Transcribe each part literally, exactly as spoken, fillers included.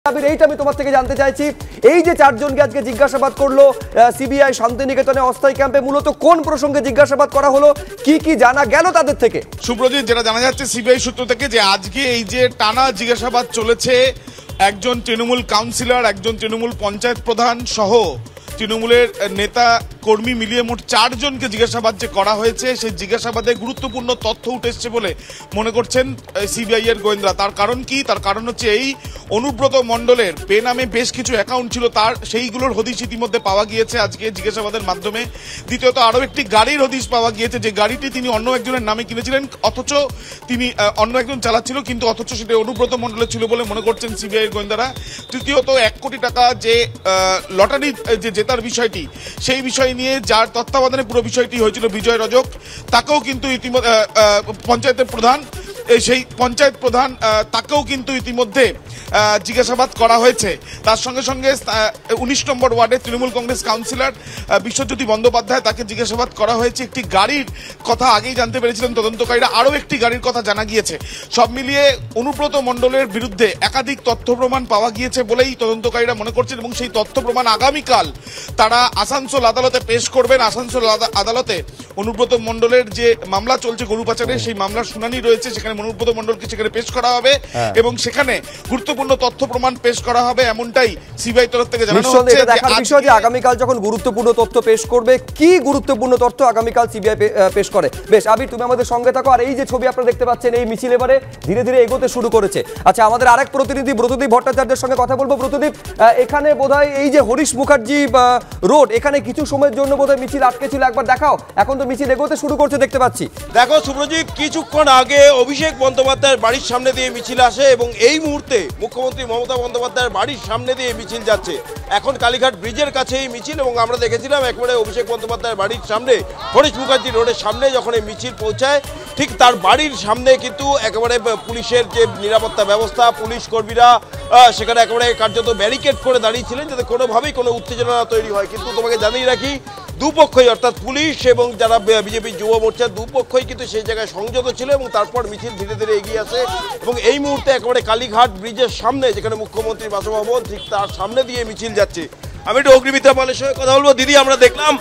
এইটা আমি তোমার থেকে জানতে চাইছি, এই যে চারজনকে আজকে জিজ্ঞাসাবাদ করলো সিবিআই শান্তিনিকেতনে অস্থায়ী ক্যাম্পে, মূলত কোন প্রসঙ্গে জিজ্ঞাসাবাদ করা হলো, কি কি জানা গেল তাদের থেকে? সুব্রজিৎ, যেটা জানা যাচ্ছে সিবিআই সূত্র থেকে যে আজকে এই যে টানা জিজ্ঞাসাবাদ চলেছে, একজন তৃণমূল কাউন্সিলর, একজন তৃণমূল পঞ্চায়েত প্রধান সহ তৃণমূলের নেতা কর্মী মিলিয়ে মোট চারজনকে জিজ্ঞাসাবাদ যে করা হয়েছে, সেই জিজ্ঞাসাবাদে গুরুত্বপূর্ণ তথ্য উঠে এসছে বলে মনে করছেন সিবিআই এর গোয়েন্দারা। তার কারণ কি? তার কারণ হচ্ছে এই অনুব্রত মণ্ডলের পে নামে বেশ কিছু অ্যাকাউন্ট ছিল, তার সেইগুলোর হদিশ ইতিমধ্যে পাওয়া গিয়েছে আজকে জিজ্ঞাসাবাদের মাধ্যমে। দ্বিতীয়ত আরও একটি গাড়ির হদিশ পাওয়া গিয়েছে, যে গাড়িটি তিনি অন্য একজনের নামে কিনেছিলেন, অথচ তিনি অন্য একজন চালাচ্ছিল, কিন্তু অথচ সেটা অনুব্রত মণ্ডলের ছিল বলে মনে করছেন সিবিআই এর গোয়েন্দারা। তৃতীয়ত এক কোটি টাকা যে লটারি যে জেতার বিষয়টি, সেই বিষয় নিয়ে যার তত্ত্বাবধানে পুরো বিষয়টি হয়েছিল বিজয় রজক, তাকেও কিন্তু ইতিমধ্যে পঞ্চায়েতের প্রধান, সেই পঞ্চায়েত প্রধান তাকেও কিন্তু ইতিমধ্যে জিজ্ঞাসাবাদ করা হয়েছে। তার সঙ্গে সঙ্গে উনিশ নম্বর ওয়ার্ডের তৃণমূল কংগ্রেস কাউন্সিলর বিশ্বজ্যোতি বন্দ্যোপাধ্যায়, তাকে জিজ্ঞাসাবাদ করা হয়েছে। একটি গাড়ির কথা আগেই জানতে পেরেছিলেন তদন্তকারীরা, আরও একটি গাড়ির কথা জানা গিয়েছে। সব মিলিয়ে অনুব্রত মণ্ডলের বিরুদ্ধে একাধিক তথ্য প্রমাণ পাওয়া গিয়েছে বলেই তদন্তকারীরা মনে করছেন, এবং সেই তথ্য প্রমাণ আগামীকাল তারা আসানসোল আদালতে পেশ করবেন। আসানসোল আদালতে অনুব্রত মণ্ডলের যে মামলা চলছে গরু পাচারের, সেই মামলার শুনানি রয়েছে, সেখানে অনুব্রত মণ্ডলকে সেখানে পেশ করা হবে এবং সেখানে গুরুত্বপূর্ণ তথ্য প্রমাণ পেশ করা হবে, এমনটাই সিবিআই তরফ থেকে জানানো হচ্ছে। দেখার বিষয় যে আগামীকাল যখন গুরুত্বপূর্ণ তথ্য পেশ করবে, কি গুরুত্বপূর্ণ তথ্য আগামীকাল সিবিআই পেশ করে। বেশ, আবির তুমি আমাদের সঙ্গে থাকো। আর এই যে ছবি আপনারা দেখতে পাচ্ছেন, এই মিছিল এবারে ধীরে ধীরে এগোতে শুরু করেছে। আচ্ছা, আমাদের আরেক প্রতিনিধি ব্রতদীপ ভট্টাচার্যের সঙ্গে কথা বলবো। ব্রতদীপ, এখানে বোধহয় এই যে হরিশ মুখার্জি রোড, এখানে কিছু সময়ের জন্য বোধহয় মিছিল আটকে ছিল, একবার দেখাও। এখন তো মিছিল এগোতে শুরু করছে দেখতে পাচ্ছি। দেখো সুব্রজিৎ, কিছুক্ষণ আগে অভিষেক বন্দ্যোপাধ্যায়ের বাড়ির সামনে দিয়ে মিছিল আসে এবং এই মুহূর্তে মুখ্যমন্ত্রী মমতা বন্দ্যোপাধ্যায়ের বাড়ির সামনে দিয়ে মিছিল যাচ্ছে। এখন কালীঘাট ব্রিজের কাছে এই মিছিল, এবং আমরা দেখেছিলাম একবারে অভিষেক বন্দ্যোপাধ্যায়ের বাড়ির সামনে হরিশ মুখার্জি রোডের সামনে যখন এই মিছিল পৌঁছায়, ঠিক তার বাড়ির সামনে কিন্তু একেবারে পুলিশের যে নিরাপত্তা ব্যবস্থা, পুলিশ কর্মীরা সেখানে একেবারে কার্যত ব্যারিকেড করে দাঁড়িয়েছিলেন যাতে কোনোভাবেই কোনো উত্তেজনা তৈরি হয়। কিন্তু তোমাকে জানিয়ে রাখি, দুপক্ষই অর্থাৎ পুলিশ এবং যারা বিজেপি যুব মোর্চা, দুপক্ষই কিন্তু সেই জায়গায় সংযত ছিল এবং তারপর মিছিল ধীরে ধীরে এগিয়ে আসে এবং এই মুহূর্তে একেবারে কালীঘাট ব্রিজের সামনে, যেখানে মুখ্যমন্ত্রীর বাসভবন, ঠিক তার সামনে দিয়ে মিছিল যাচ্ছে। আমি একটু অগ্নিমিত্রা পালের সঙ্গে কথা বলবো। দিদি, আমরা দেখলাম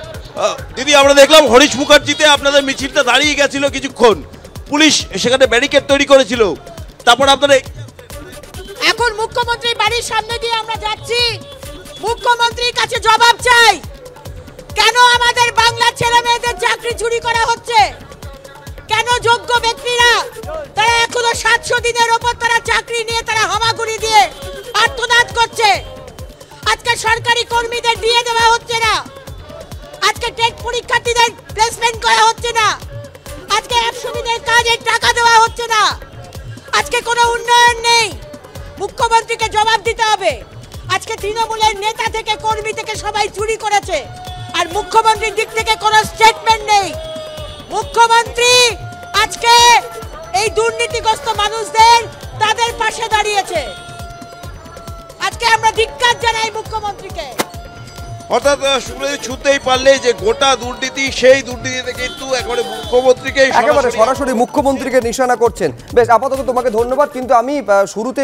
দিদি আমরা দেখলাম হরিশ মুখার্জিতে আপনাদের মিছিলটা দাঁড়িয়ে গেছিল কিছুক্ষণ, পুলিশ সেখানে ব্যারিকেড তৈরি করেছিল, তারপর আপনারা এখন মুখ্যমন্ত্রীর বাড়ির সামনে দিয়ে আমরা যাচ্ছি। মুখ্যমন্ত্রীর কাছে জবাব চাই, কেন আমাদের বাংলার ছেলে মেয়েদের চাকরি চুরি করা হচ্ছে? কেন যোগ্য ব্যক্তিরা তারা এখনো সাতশো দিনের ওপর তারা চাকরি নিয়ে তারা হামাগুড়ি দিয়ে আত্মনাদ করছে? আজকে সরকারি কর্মীদের দিয়ে দেওয়া হচ্ছে না, আজকে টেট পরীক্ষার্থীদের প্লেসমেন্ট করা হচ্ছে না, আজকে একশো দিনের কাজের টাকা দেওয়া হচ্ছে না, আজকে কোনো উন্নয়ন নেই। মুখ্যমন্ত্রীকে জবাব দিতে হবে। আজকে তৃণমূলের নেতা থেকে কর্মী থেকে সবাই চুরি করেছে, আর মুখ্যমন্ত্রীর দিক থেকে কোনো স্টেটমেন্ট নেই। মুখ্যমন্ত্রী আজকে এই দুর্নীতিগ্রস্ত মানুষদের তাদের পাশে দাঁড়িয়েছে। আজকে আমরা ধিক্কার জানাই মুখ্যমন্ত্রীকে। অর্থাৎ ছুঁতেই পারলে যে গোটা দুর্নীতি, সেই দুর্নীতিতে কিন্তু একেবারে মুখ্যমন্ত্রীকে একেবারে সরাসরি মুখ্যমন্ত্রীকে নিশানা করছেন। বেশ, আপাতত তোমাকে ধন্যবাদ। কিন্তু আমি শুরুতে